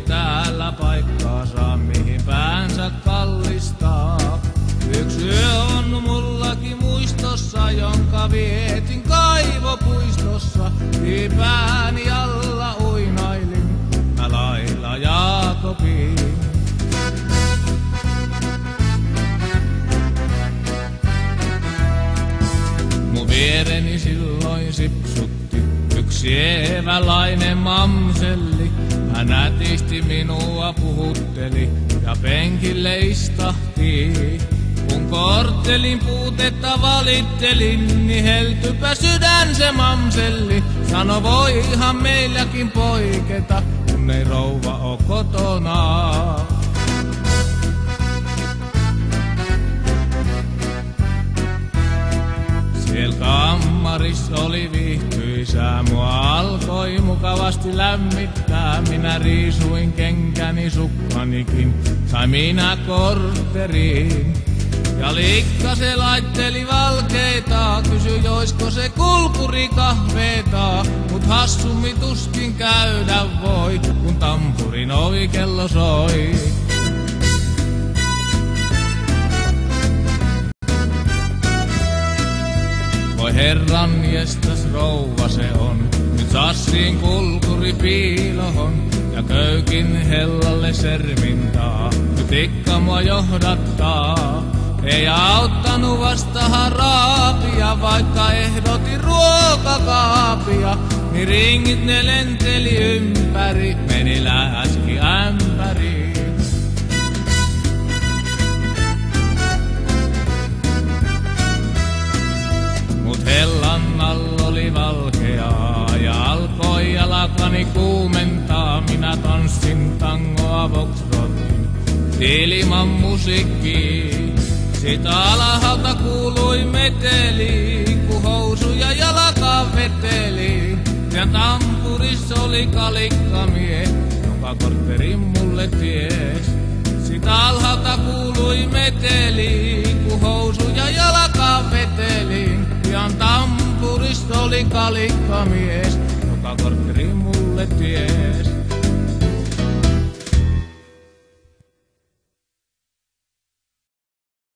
täällä paikkaa saa, mihin päänsä kallistaa. Yksi yö on mullakin muistossa, jonka vietin kaivopuistossa. Pääni alla uinailin mä Laila Jaakobiin. Mun viereni silloin sipsutti yksi evälainen mamselli. Hän nätisti minua puhutteli ja penkille istahti. Kun korttelin puutetta valittelin, niin heltypä sydän se mamselli. Sano voihan meilläkin poiketa, kun ei rouva oo kotona. Siellä kammarissa oli viihtyisää, mua alkoi mukavasti lämmittää. Minä riisuin kenkäni sukkanikin, sain minä kortteriin. Ja likka se laitteli valkeita, kysyi joisko se kulkuri kahveeta. Mut hassummi tuskin käydä voi, kun tampurin ovikello soi. Voi herran jestas rouva se on, nyt sassiin kulkuri piilohon. Ja köykin hellalle sermintaa, nyt ikka mua johdattaa. Ei auttanut vastahan raapia, vaikka ehdotin ruokakaapia. Niin ringit ne lenteli ympäri, meni läski ämpäriin. Mut hellan all oli valkeaa ja alkoi jalkani kuumentaa. Minä tanssin tangoa foxtrotin ilman musiikkiin. Siitä alhaalta kuului meteli, kun housu ja jalka veteli. Ja tampurissa oli kalikkamie, joka kortterin mulle ties. Siitä alhaalta kuului meteli, kun housu ja jalka veteli. Ja tampurissa oli kalikkamies, joka kortterin mulle ties.